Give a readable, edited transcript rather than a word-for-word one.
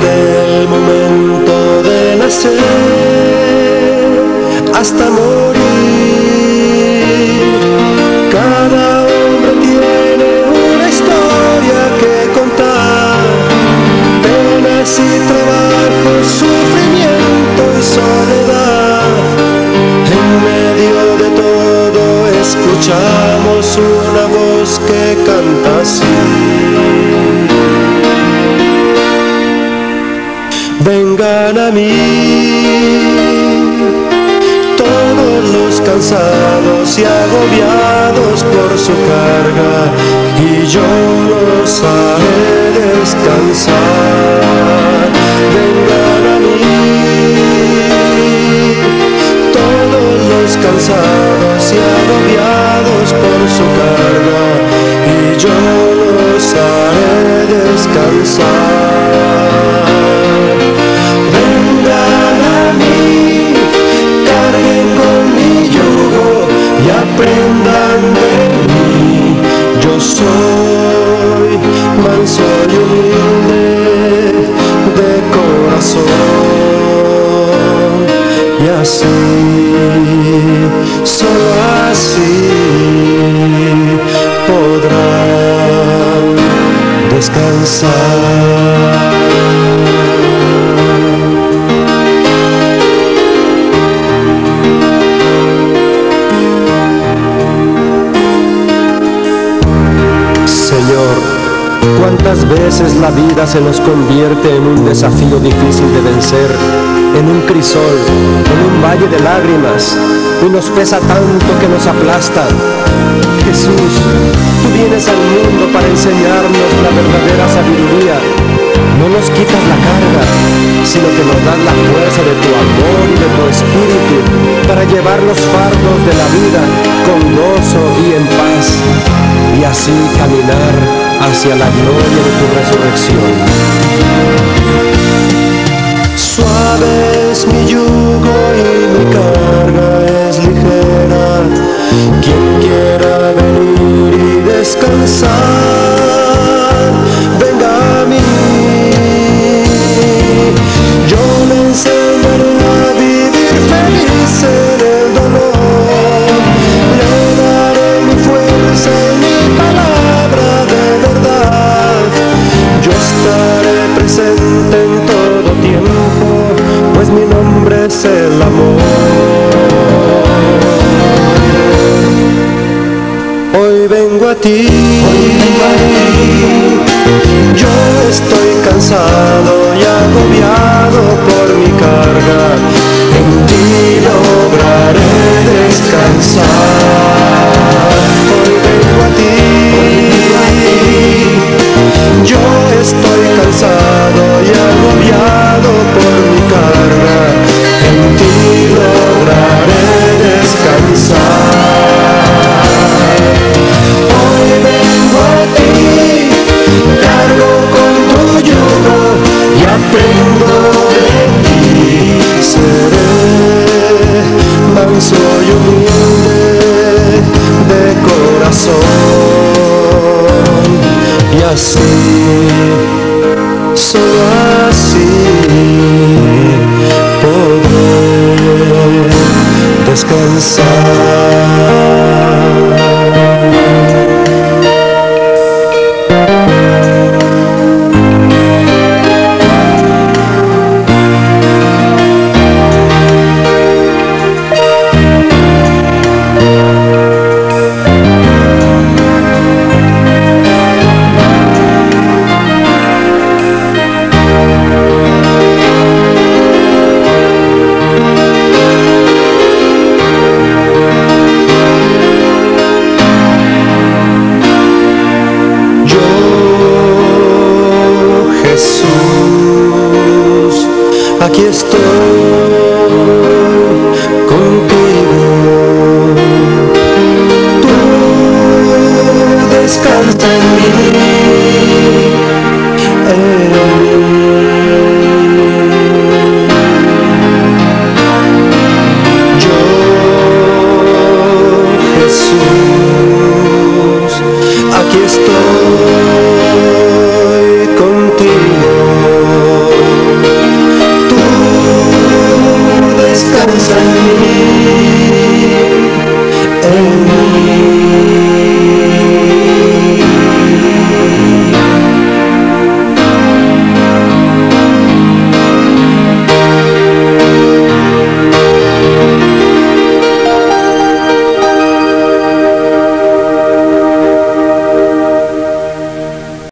desde el momento de nacer hasta morir. Cada hombre tiene una historia que contar, penas y trabajos, sufrimiento y soledad. En medio de todo escuchamos una voz que canta así: vengan a mí todos los cansados y agobiados por su carga, y yo los haré descansar. Vengan a mí todos los cansados y agobiados por su carga, y yo los haré descansar. Y aprendan de mí, yo soy manso y humilde de corazón, y así, solo así podrán descansar. Señor, cuántas veces la vida se nos convierte en un desafío difícil de vencer, en un crisol, en un valle de lágrimas, y nos pesa tanto que nos aplasta. Jesús, tú vienes al mundo para enseñarnos la verdadera sabiduría. No nos quitas la carga, sino que nos das la fuerza de tu amor y de tu espíritu para llevar los fardos de la vida con gozo y en paz, y así caminar hacia la gloria de tu resurrección. Suave es mi yugo y mi carga es ligera. Quien quiera venir y descansar, venga a mí. Yo le enseñaré a vivir feliz en el dolor. Le daré mi fuerza y mi palabra de verdad. Yo estaré presente en todo tiempo, pues mi nombre es el amor. Hoy vengo a ti, yo estoy cansado y agobiado por mi carga. En ti lograré descansar. Hoy vengo a ti, yo estoy cansado y agobiado por mi carga. En ti lograré descansar. Hoy vengo a ti, cargo con tu yugo y aprendo de ti. Seré manso y humilde de corazón, y así, solo así podré descansar. Aquí estoy